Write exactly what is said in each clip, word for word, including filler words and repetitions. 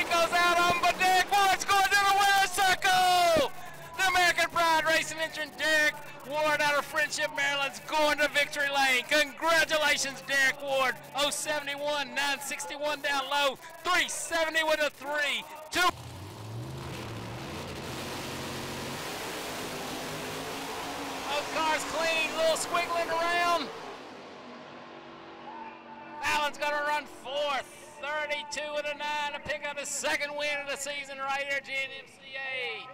goes out on, but Derek Ward's going to the winner's circle. The American Pride Racing engine, Derek Ward out of Friendship, Maryland's going to victory lane. Congratulations, Derek Ward. oh seventy-one, nine sixty-one down low, three seventy with a three, two. Both cars clean, little squiggling around. Allen's gonna run fourth, thirty-two with a nine to pick up his second win of the season right here at G N M C A.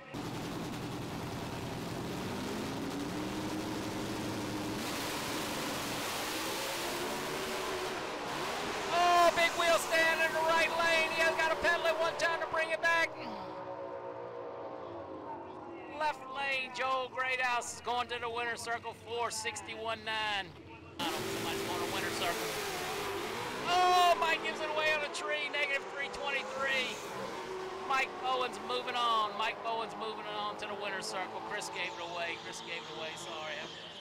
Oh, big wheel stand in the right lane. He has got to pedal it one time to bring it back. Left lane, Joel Greathouse is going to the winner's circle, four sixty-one nine. I don't know much going to winner's circle. Oh, Mike gives it away on a tree, negative three twenty-three. Mike Bowen's moving on. Mike Bowen's moving on to the winner's circle. Chris gave it away. Chris gave it away, sorry.